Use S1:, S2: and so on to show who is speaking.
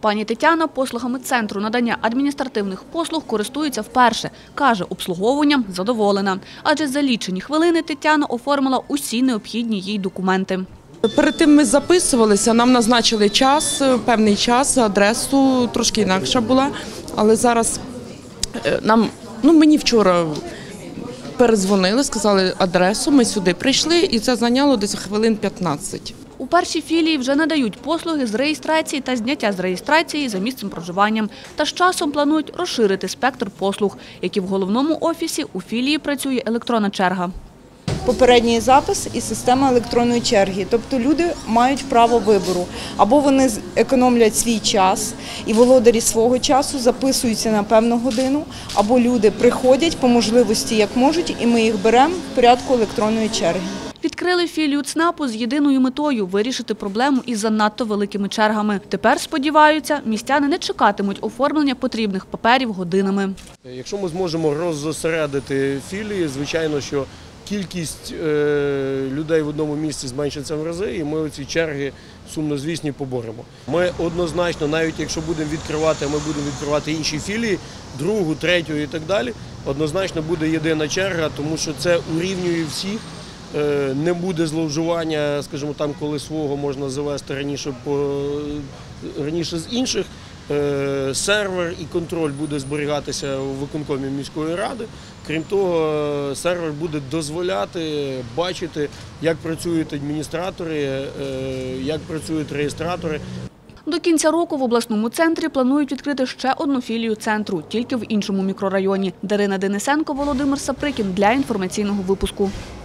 S1: Пані Тетяна послугами центру надання адміністративних послуг користується вперше. Каже, обслуговуванням задоволена. Адже за лічені хвилини Тетяна оформила усі необхідні їй документи.
S2: Перед тим ми записувалися, нам назначили час, певний час, адресу, трошки інакша була. Але зараз мені вчора передзвонили, сказали адресу, ми сюди прийшли і це зайняло десь хвилин 15.
S1: У першій філії вже надають послуги з реєстрації та зняття з реєстрації за місцем проживання. Та з часом планують розширити спектр послуг, які в головному офісі у філії працює електронна черга.
S3: Попередній запис і система електронної черги. Тобто люди мають право вибору. Або вони економлять свій час і володарі свого часу записуються на певну годину, або люди приходять по можливості як можуть, і ми їх беремо в порядку електронної черги.
S1: Відкрили філію ЦНАПу з єдиною метою – вирішити проблему із занадто великими чергами. Тепер, сподіваються, містяни не чекатимуть оформлення потрібних паперів годинами.
S4: Якщо ми зможемо роззосередити філії, звичайно, що кількість людей в одному місці зменшиться в рази, і ми ці черги сумнозвісні поборемо. Ми однозначно, навіть якщо будемо відкривати, ми будемо відкривати інші філії, другу, третю і так далі, однозначно буде єдина черга, тому що це урівнює всіх. Не буде зловживання, скажімо, там, коли свого можна завести раніше з інших. Сервер і контроль буде зберігатися у виконкомі міської ради. Крім того, сервер буде дозволяти бачити, як працюють адміністратори, як працюють реєстратори.
S1: До кінця року в обласному центрі планують відкрити ще одну філію центру, тільки в іншому мікрорайоні. Дарина Денисенко, Володимир Саприкін для інформаційного випуску.